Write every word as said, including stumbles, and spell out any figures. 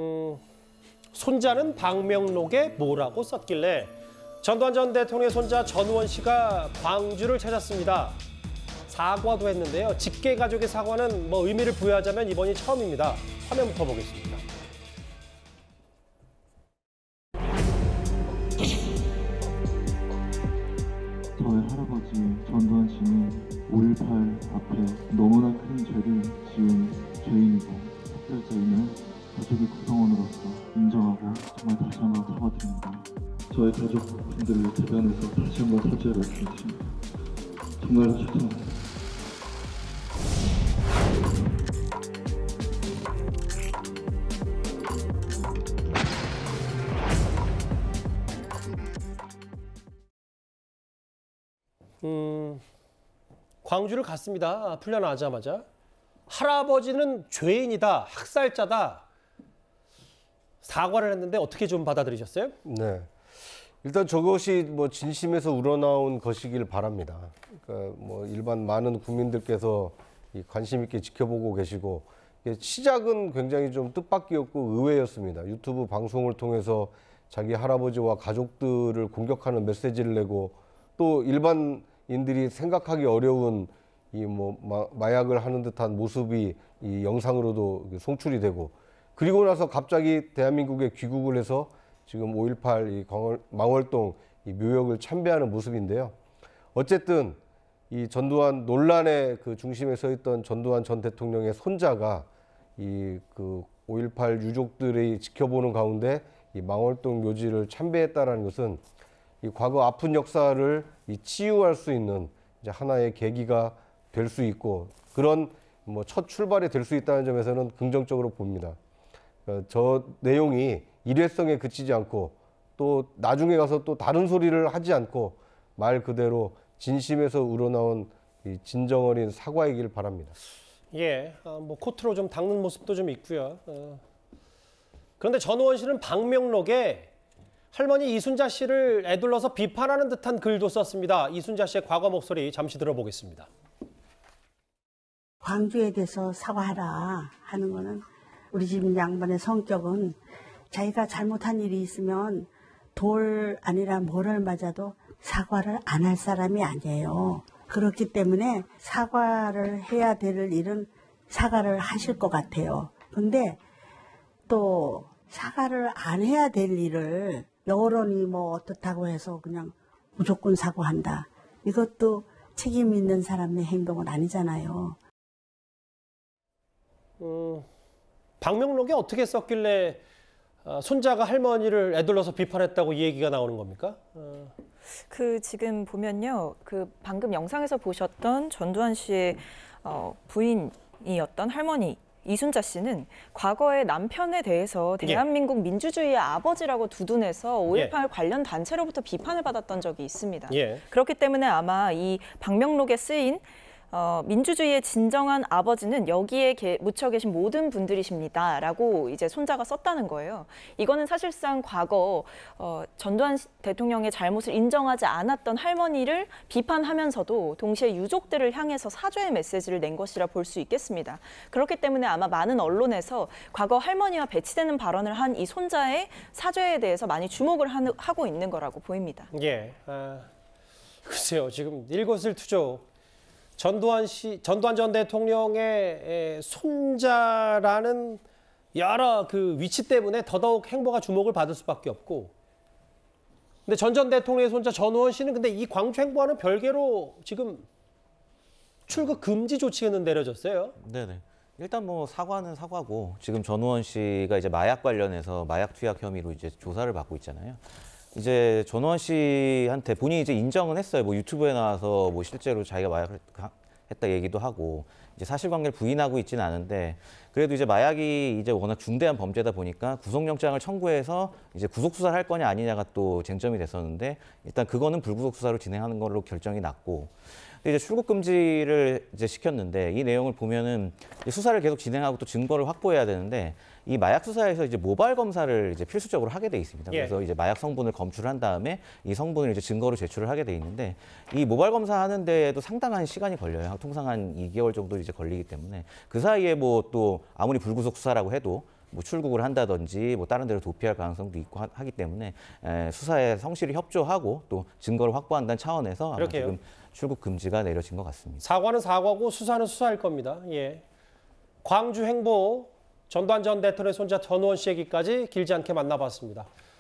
음, 손자는 방명록에 뭐라고 썼길래 전두환 전 대통령의 손자 전우원 씨가 광주를 찾았습니다. 사과도 했는데요. 직계 가족의 사과는 뭐 의미를 부여하자면 이번이 처음입니다. 화면부터 보겠습니다. 저의 할아버지 전두환 씨는 오일팔 앞에 너무나 큰 죄를 지은 죄인이고 학살자임을 가족의 구성원으로서 인정하고 정말 다시 한번 사과드립니다. 저의 가족분들을 대변해서 다시 한번 사죄를 말씀드립니다. 정말로 죄송합니다. 음, 광주를 갔습니다. 풀려나자마자. 할아버지는 죄인이다, 학살자다. 사과를 했는데 어떻게 좀 받아들이셨어요? 네. 일단 저것이 뭐 진심에서 우러나온 것이길 바랍니다. 그러니까 뭐 일반 많은 국민들께서 이 관심 있게 지켜보고 계시고, 시작은 굉장히 좀 뜻밖이었고 의외였습니다. 유튜브 방송을 통해서 자기 할아버지와 가족들을 공격하는 메시지를 내고, 또 일반인들이 생각하기 어려운 이 뭐 마약을 하는 듯한 모습이 이 영상으로도 송출이 되고, 그리고 나서 갑자기 대한민국에 귀국을 해서 지금 오일팔 이 망월동 이 묘역을 참배하는 모습인데요. 어쨌든 이 전두환 논란의 그 중심에 서 있던 전두환 전 대통령의 손자가 이 그 오일팔 유족들이 지켜보는 가운데 이 망월동 묘지를 참배했다라는 것은 이 과거 아픈 역사를 이 치유할 수 있는 이제 하나의 계기가 될 수 있고, 그런 뭐 첫 출발이 될 수 있다는 점에서는 긍정적으로 봅니다. 저 내용이 일회성에 그치지 않고 또 나중에 가서 또 다른 소리를 하지 않고 말 그대로 진심에서 우러나온 이 진정 어린 사과이길 바랍니다. 예, 어, 뭐 코트로 좀 닦는 모습도 좀 있고요. 어. 그런데 전우원 씨는 방명록에 할머니 이순자 씨를 애둘러서 비판하는 듯한 글도 썼습니다. 이순자 씨의 과거 목소리 잠시 들어보겠습니다. 광주에 대해서 사과하라 하는 거는, 우리 집 양반의 성격은 자기가 잘못한 일이 있으면 돌 아니라 뭐를 맞아도 사과를 안 할 사람이 아니에요. 그렇기 때문에 사과를 해야 될 일은 사과를 하실 것 같아요. 근데 또 사과를 안 해야 될 일을 여론이 뭐 어떻다고 해서 그냥 무조건 사과한다. 이것도 책임 있는 사람의 행동은 아니잖아요. 음, 방명록에 어떻게 썼길래 어, 손자가 할머니를 애둘러서 비판했다고 이 얘기가 나오는 겁니까? 어. 그 지금 보면요, 그 방금 영상에서 보셨던 전두환 씨의 어, 부인이었던 할머니 이순자 씨는 과거에 남편에 대해서 대한민국 예. 민주주의의 아버지라고 두둔해서 오일팔 예. 관련 단체로부터 비판을 받았던 적이 있습니다. 예. 그렇기 때문에 아마 이 방명록에 쓰인 어, 민주주의의 진정한 아버지는 여기에 게, 묻혀 계신 모든 분들이십니다라고 이제 손자가 썼다는 거예요. 이거는 사실상 과거 어, 전두환 대통령의 잘못을 인정하지 않았던 할머니를 비판하면서도 동시에 유족들을 향해서 사죄의 메시지를 낸 것이라 볼 수 있겠습니다. 그렇기 때문에 아마 많은 언론에서 과거 할머니와 배치되는 발언을 한 이 손자의 사죄에 대해서 많이 주목을 하는, 하고 있는 거라고 보입니다. 예, 아, 글쎄요, 지금 일거수일투족. 전두환 씨, 전두환 전 대통령의 손자라는 여러 그 위치 때문에 더더욱 행보가 주목을 받을 수밖에 없고, 근데 전 전 대통령의 손자 전우원 씨는 근데 이 광주 행보와는 별개로 지금 출국 금지 조치가 내려졌어요. 네네. 일단 뭐 사과는 사과고, 지금 전우원 씨가 이제 마약 관련해서 마약 투약 혐의로 이제 조사를 받고 있잖아요. 이제 전우원 씨한테 본인이 이제 인정은 했어요. 뭐 유튜브에 나와서 뭐 실제로 자기가 마약을 했다 얘기도 하고, 이제 사실관계를 부인하고 있지는 않은데, 그래도 이제 마약이 이제 워낙 중대한 범죄다 보니까 구속영장을 청구해서 이제 구속 수사를 할 거냐 아니냐가 또 쟁점이 됐었는데, 일단 그거는 불구속 수사로 진행하는 걸로 결정이 났고, 이제 출국 금지를 이제 시켰는데, 이 내용을 보면은 수사를 계속 진행하고 또 증거를 확보해야 되는데, 이 마약 수사에서 이제 모발 검사를 이제 필수적으로 하게 돼 있습니다. 그래서 예. 이제 마약 성분을 검출한 다음에 이 성분을 이제 증거로 제출을 하게 돼 있는데, 이 모발 검사하는 데에도 상당한 시간이 걸려요. 통상 한 이 개월 정도 이제 걸리기 때문에 그 사이에 뭐 또 아무리 불구속 수사라고 해도 뭐 출국을 한다든지 뭐 다른 데로 도피할 가능성도 있고 하, 하기 때문에 에, 수사에 성실히 협조하고 또 증거를 확보한다는 차원에서 아마 그렇게요. 지금 출국 금지가 내려진 것 같습니다. 사과는 사과고 수사는 수사일 겁니다. 예. 광주 행보 전두환 전 대통령의 손자 전우원 씨 얘기까지 길지 않게 만나봤습니다.